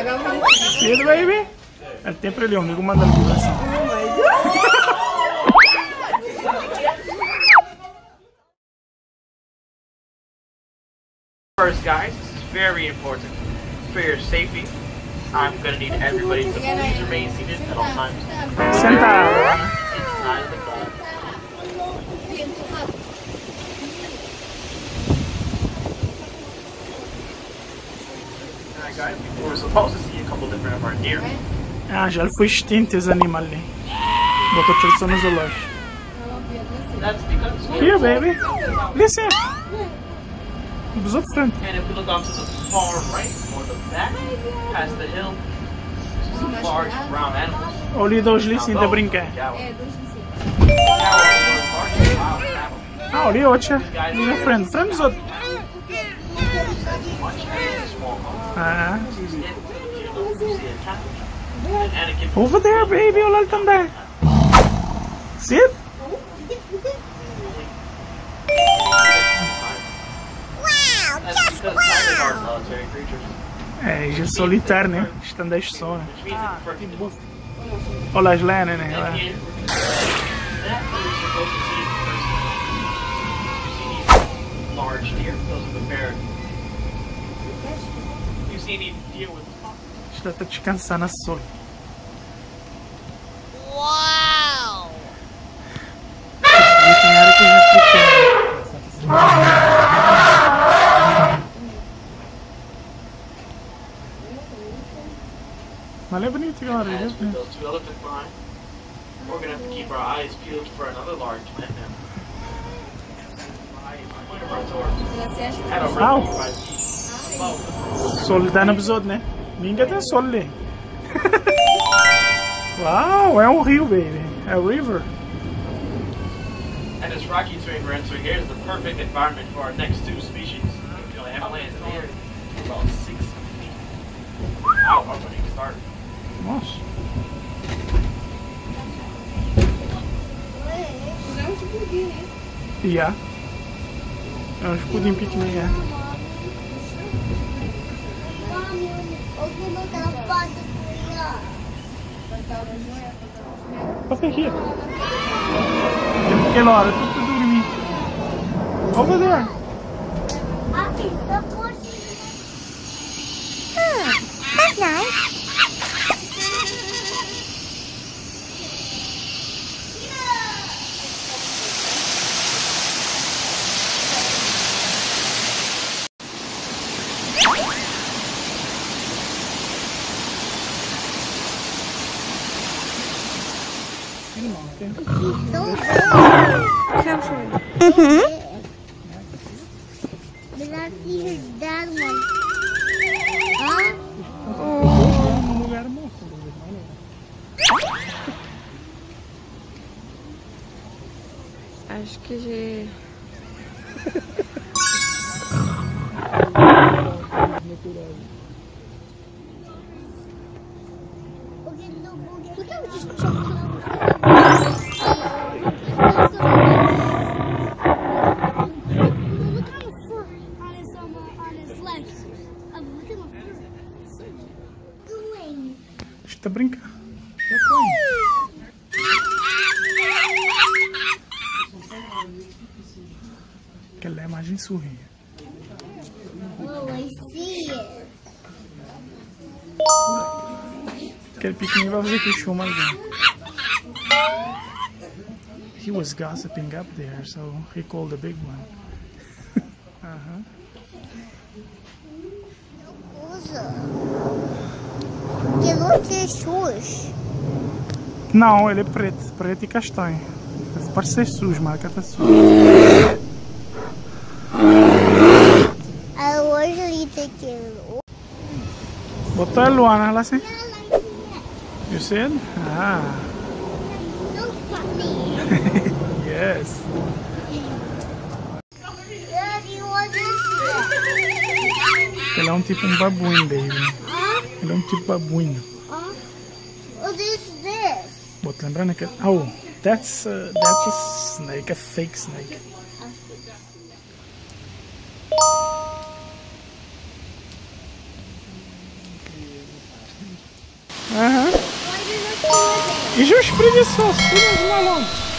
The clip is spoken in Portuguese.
See it, baby? El tempo ele amigo manda a vibração. First, guys, this is very important. For your safety, I'm gonna need everybody to please remain seated at all times. Sentado. Inside the car. Alright, guys, we're supposed to see a couple different of our deer. Ah, já foi extinto esse animal ali. Botou tradição no zoológico. That's because Here, baby. Listen. Dos outros frente. And if we look off to the far right, or the back, past the hill, there's some large brown animals. Olha dois ali sim, de brincar. Ah, olha outro. Ali na frente. Frente dos outros. Ah. Over there, baby. Olha ele também. See it? É, já é solitário, né? Estandeixe só, né? Olha as lenas, né? Está a descansar na sol. Uau! Tem área que já fica. Mas é bonito agora, é bonito. We're gonna have to keep our eyes peeled for another large plant now. Sol dá no episódio, né? Ninguém tem sol ali. Uau, é um rio, baby. É um river. And this rocky terrain we're entering here is the perfect environment for our next two species. We only have land in the area about 6 feet. Wow, I'm ready to start. Nossa. Yeah. É um escudinho pequenininho. Over here. Aquela hora, tu dormir. Over there. That's nice. But I see her dad one. Acho que já... Look how it just jumped. Está a brincar. Aquela é a imagem sorria. Oh, I see it. Aquele pequenininho vai fazer que chama alguém. He was gossiping up there, so he called the big one. Que look sujo. Não, ele é preto, preto e castanho. Parece ser sujo, mas está sujo. I usually take it. Botou a Luana lá assim. You see it? Ah. So funny. Yes. Daddy, what is it? Ele é um tipo babuíno, baby. Ele é um tipo babuíno. What is this? Vou te lembrando que... Oh, that's a snake, a fake snake. Aham. Why do you look at it? E já os preguiçosos, tudo os malandros.